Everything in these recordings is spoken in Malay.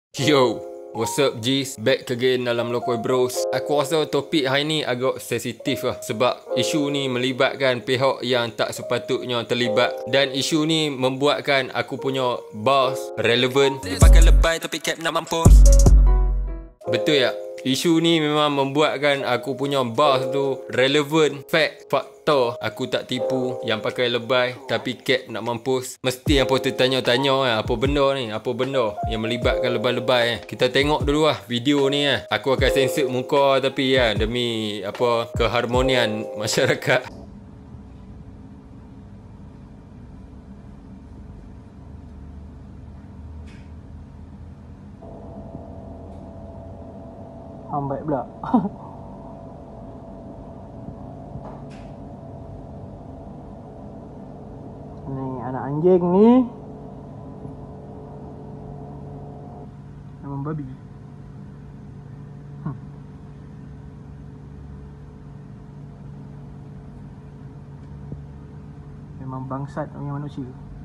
Yo, what's up G's? Back again dalam LOKOYBROS. Aku rasa topik hari ni agak sensitif lah, sebab isu ni melibatkan pihak yang tak sepatutnya terlibat. Dan isu ni membuatkan aku punya bars relevan. Pakai lebay tapi cap nak mampus. Betul ya? Isu ni memang membuatkan aku punya bars tu relevan. Fact, fakta, aku tak tipu. Yang pakai lebay tapi cap nak mampus. Mesti apa tertanya-tanya apa benda ni? Apa benda yang melibatkan lebay-lebay? Kita tengok dulu lah video ni . Aku akan sensor muka tapi demi apa keharmonian masyarakat. Baik pula. Ni anak anjing ni memang babi. Memang bangsat punya manusia.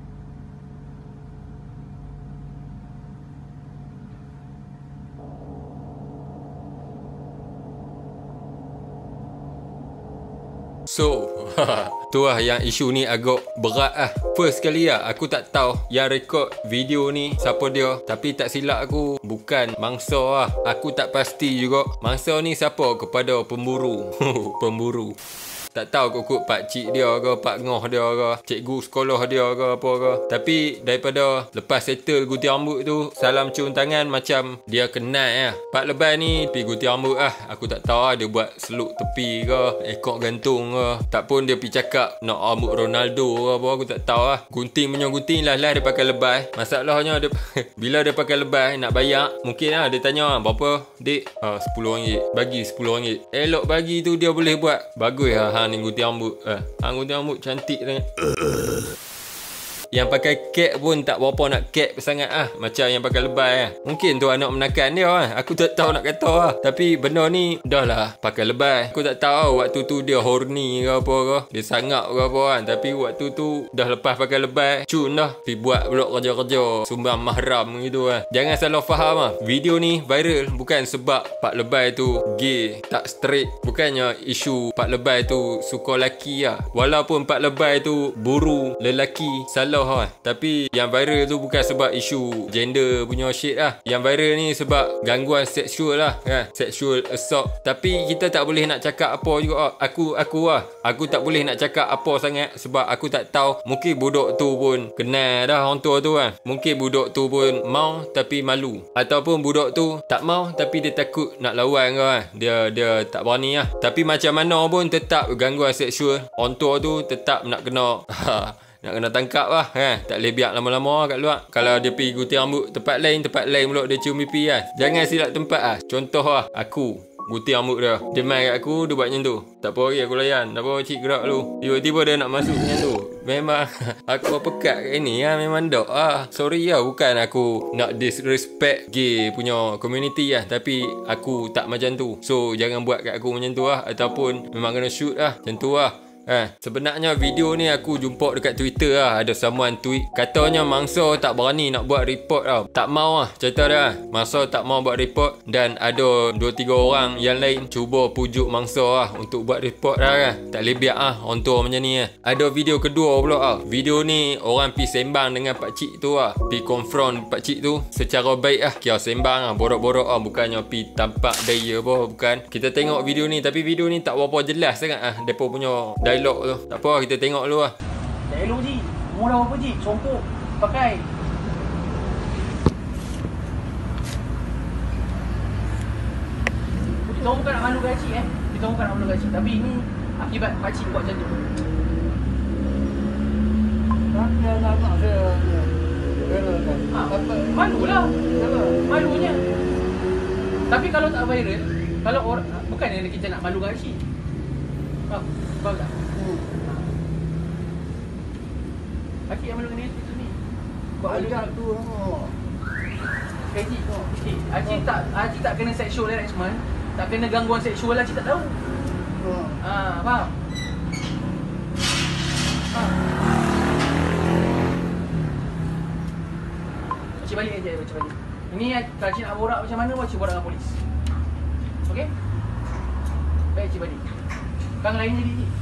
So, tu lah yang isu ni agak berat lah. First kali aku tak tahu yang rekod video ni siapa dia. Tapi tak silap aku bukan mangsa lah. Aku tak pasti juga mangsa ni siapa kepada pemburu. Pemburu. Tak tahu kok pak cik dia ke, pak ngoh dia ke, cikgu sekolah dia ke apa ke. Tapi daripada lepas settle gunting rambut tu, salam cium tangan macam dia kenal . Pak Lebai ni pergi gunting rambut Aku tak tahu dia buat seluk tepi ke, ekor gantung ke. Tak pun dia pergi cakap nak rambut Ronaldo ke apa, aku tak tahu Gunting punya gunting lah dia pakai lebay. Masalahnya dia bila dia pakai lebay nak bayar, mungkin dia tanya berapa dik? RM10. Bagi RM10. Elok bagi tu dia boleh buat. Bagus ni gunting rambut. Gunting rambut cantik sangat. Yang pakai cap pun tak berapa nak cap sangat macam yang pakai lebay Mungkin tu anak menakan dia Aku tak tahu nak kata Tapi benda ni dah lah pakai lebay. Aku tak tahu waktu tu dia horny ke apa ke, dia sangap ke apa Tapi waktu tu dah lepas pakai lebay, cun dah pergi buat pula kerja-kerja sumbang mahram gitu Jangan salah faham Video ni viral bukan sebab Pak Lebai tu gay, tak straight. Bukannya isu Pak Lebai tu suka lelaki Walaupun Pak Lebai tu buru lelaki, salah tapi yang viral tu bukan sebab isu gender punya shit Yang viral ni sebab gangguan seksual sexual assault. Tapi kita tak boleh nak cakap apa juga Aku tak boleh nak cakap apa sangat sebab aku tak tahu. Mungkin budak tu pun kenal dah orang tua tu Mungkin budak tu pun mau tapi malu, ataupun budak tu tak mau tapi dia takut nak lawan Dia tak berani Tapi macam mana pun tetap gangguan seksual. Orang tua tu tetap nak kena nak kena tangkap Tak boleh biar lama-lama kat luar. Kalau dia pergi gunting rambut tempat lain pula dia cium pipi Jangan silap tempat Contoh aku gunting rambut dia main kat aku, dia buat macam tu. Tak apa lagi aku layan. Tak apa cik gerak lu. Tiba-tiba dia nak masuk macam tu. Memang aku pekat kat ni memang tak sorry bukan aku nak disrespect gay punya community tapi aku tak macam tu. So jangan buat kat aku macam tu ataupun memang kena shoot macam tu Sebenarnya video ni aku jumpa dekat Twitter Ada someone tweet katanya mangsa tak berani nak buat report Tak mau cerita dia mangsa tak mau buat report. Dan ada 2-3 orang yang lain cuba pujuk mangsa untuk buat report Tak boleh biar orang tua macam ni Ada video kedua pula Video ni orang pergi sembang dengan pakcik tu Pergi confront pakcik tu secara baik Kira sembang borok-borok bukannya pergi tampak daya apa. Bukan. Kita tengok video ni. Tapi video ni tak berapa jelas sangat depa punya dialog tu. Tak apa, kita tengok dulu Tak elok Ji. Umur dah berapa Ji? Songkok pakai. Kita bukan nak malu gaji Kita bukan nak malu gaji. Tapi ini akibat pakcik buat macam tu. Malulah. Malunya. Tapi kalau tak viral, kalau orang bukan yang kita nak malu gaji. Faham tak? Laki yang malu dengan itu ni. Kau ajak tu Haji Haji tak kena sexual harassment, tak kena gangguan seksual. Haji tak tahu. Faham? Baca balik aja, baca balik. Ini kalau cik nak borak macam mana, cik borak dengan polis. Okey? Baik cik Badi. Kang lain jadi cik.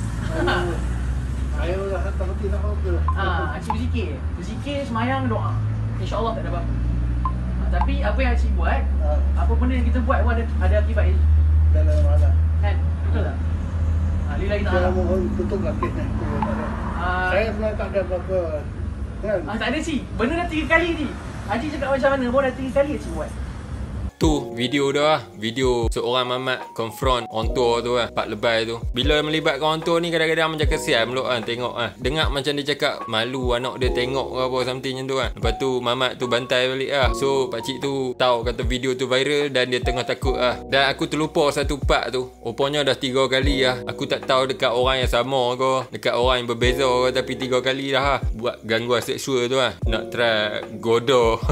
Saya dah tak berhenti nak apa. Cik berzikir. Berzikir, semayang, doa. InsyaAllah tak ada apa-apa. Tapi apa yang cik buat, apa benda yang kita buat pun ada akibat je. Dalam mana? Kan? Betul tak? Lillahi ta'ala. Saya mohon tutup lah kes ni. Saya sebenarnya tak ada apa-apa. Kan? Tak ada cik. Benda dah 3 kali cik. Haji cakap macam mana pun dah 3 kali cik buat. Tu video dah, video seorang mamat confront on tour tu Pak Lebai tu. Bila melibatkan on tour ni kadang-kadang macam kesian meluk tengok dengar macam dia cakap malu anak dia tengok ke apa something macam tu Lepas tu mamat tu bantai balik So pakcik tu tahu kata video tu viral dan dia tengah takut Dan aku terlupa satu part tu. Rupanya dah 3 kali Aku tak tahu dekat orang yang sama ke, dekat orang yang berbeza ke, tapi 3 kali dah buat gangguan seksual tu Nak try godoh.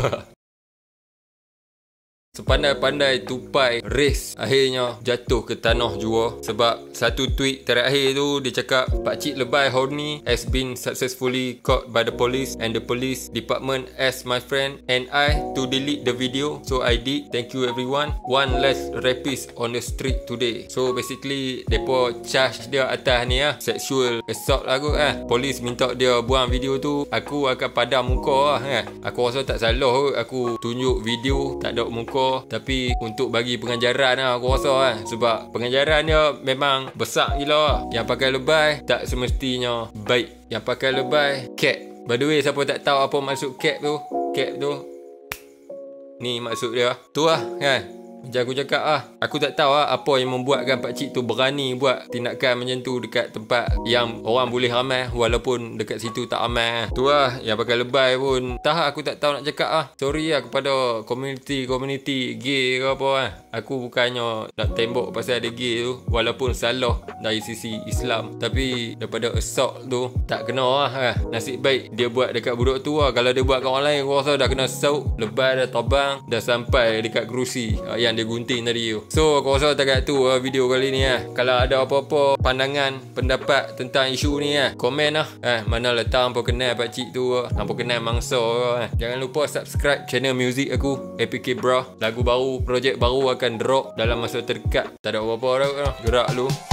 Sepandai-pandai tupai race akhirnya jatuh ke tanah jua. Sebab satu tweet terakhir tu dia cakap Pakcik Lebai Horny has been successfully caught by the police and the police department asked my friend and I to delete the video, so I did. Thank you everyone. One less rapist on the street today. So basically depa charge dia atas ni sexual assault lah kot Polis minta dia buang video tu. Aku akan padam muka Aku rasa tak salah kot aku tunjuk video tak ada muka, tapi untuk bagi pengajaran aku rasa sebab pengajaran dia memang besar gila Yang pakai lebay tak semestinya baik. Yang pakai lebay cap. By the way, siapa tak tahu apa maksud cap tu, ni maksud dia tu kan. Macam aku cakap aku tak tahu apa yang membuatkan pakcik tu berani buat tindakan macam tu dekat tempat yang orang boleh ramai walaupun dekat situ tak ramai. Tu yang pakai lebay pun aku tak tahu nak cakap sorry kepada community gay ke apa Aku bukannya nak tembok pasal ada gay tu, walaupun salah dari sisi Islam, tapi daripada assault tu tak kena Nasib baik dia buat dekat budak tu Kalau dia buat kat orang lain aku rasa dah kena saut, lebay dah terbang, dah sampai dekat kerusi yang dia gunting tadi tu. So aku rasa takat tu video kali ni Kalau ada apa-apa pandangan, pendapat tentang isu ni komen mana letak hampa kenal pakcik tu, hampa kenal mangsa Jangan lupa subscribe channel muzik aku apkbrahhh. Lagu baru, projek baru akan drop dalam masa terdekat. Tak ada apa-apa dah, gerak lu.